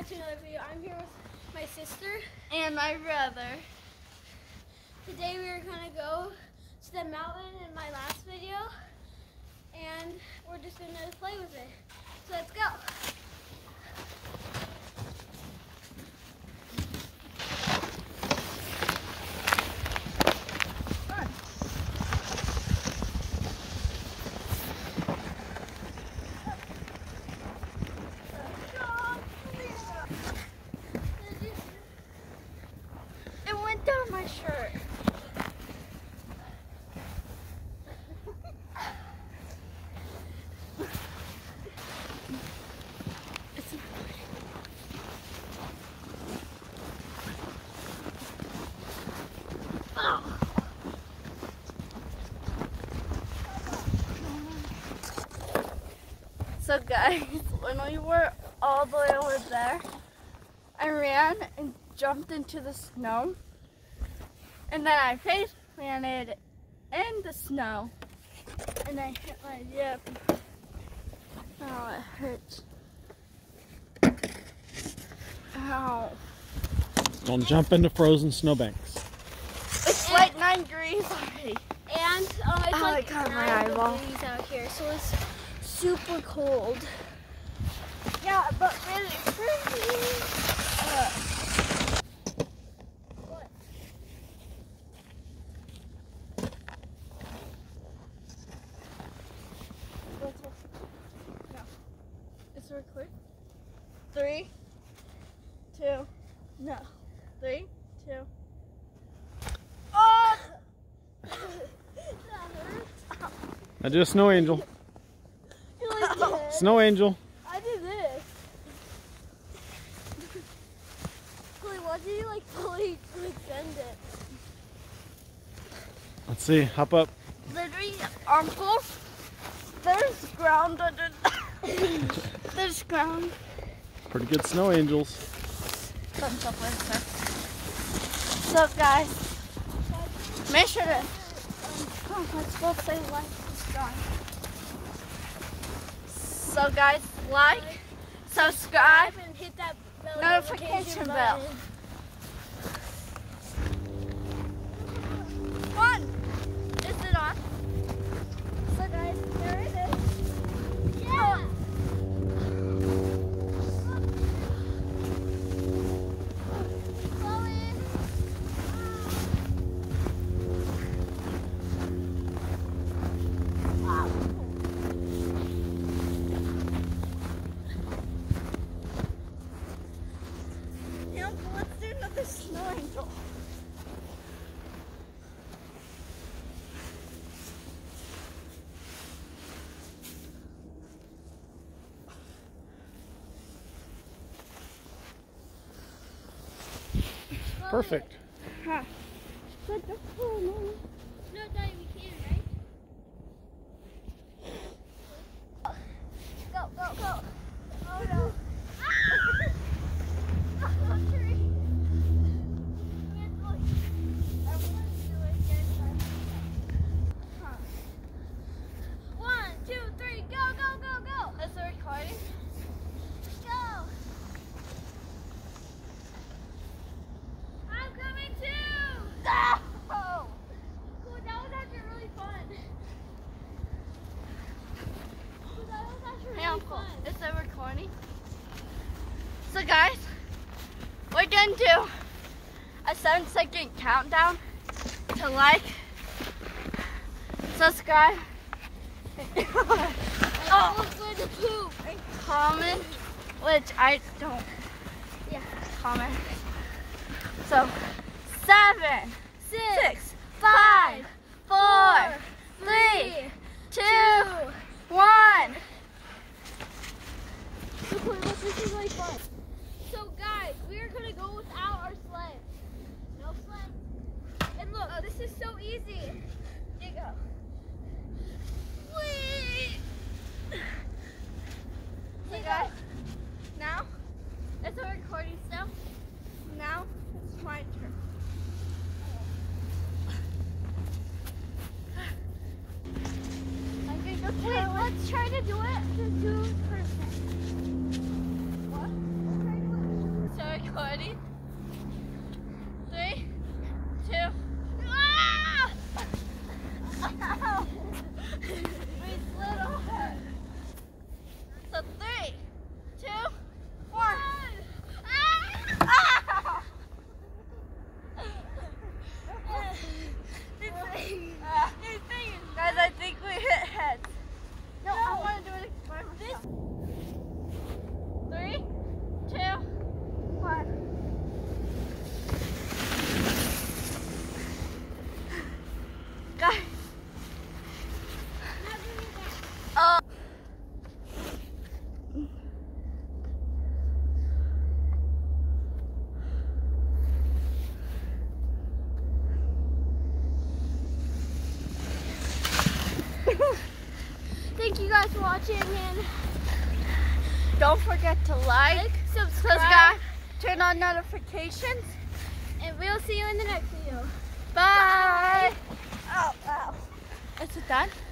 to another video. I'm here with my sister and my brother. Today we are going to go to the mountain in my last video, and we're just going to play with it. So let's go. Down my shirt. So guys, when we were all the way over there, I ran and jumped into the snow. And then I face planted in the snow, and I hit my hip. Oh, it hurts. Ow. Don't jump into frozen snowbanks. It's like 9 degrees already. And it's like my 9 eyeball. degrees out here, so it's super cold. Yeah, but really pretty. Is it recording? 3, 2, no. 3, 2. Oh! That hurts. I did a snow angel. You like this? Snow angel. I did this. Chloe, why did you like fully send it? Let's see. Hop up. Literally, Uncle, there's ground under. There's ground. Pretty good snow angels. So guys, make sure to let's both say like, subscribe. So guys, like, subscribe, And hit that notification bell. One. Is it on? So guys, there it is. Yeah. Let's do another snow angel. Perfect. Huh. No, Daddy, we can, right? Go, go, go. Oh no. One, two, three, go, go, go, go. Is it recording? Go. I'm coming too. Oh! Cool, that was actually really fun. Cool, that was actually Hey really Uncle, fun. is it recording? So guys, we're gonna do a 7-second countdown to like, subscribe, Oh, look good to poop. and comment, which I don't comment. So 7, 6, 5, 4, 3, 2, 1. So cool, look, this is really fun. So guys, we are gonna go without our sled. No sled. And look, this is so easy. Here you go. Whee! So guys, now it's a recording still. Now it's my turn. Wait, let's try to do it. Just do it perfect. What? Let's try to do it. recording. 3, 2. Ah! Ow! We slid over. So 3, 2, 1. Ah! Guys, I think we hit heads. No, I want to do it by myself. 3, 2, 1. Guys. Oh. Thank you guys for watching and Don't forget to like, subscribe, turn on notifications. and we'll see you in the next video. Bye. Ow, ow. Is it done?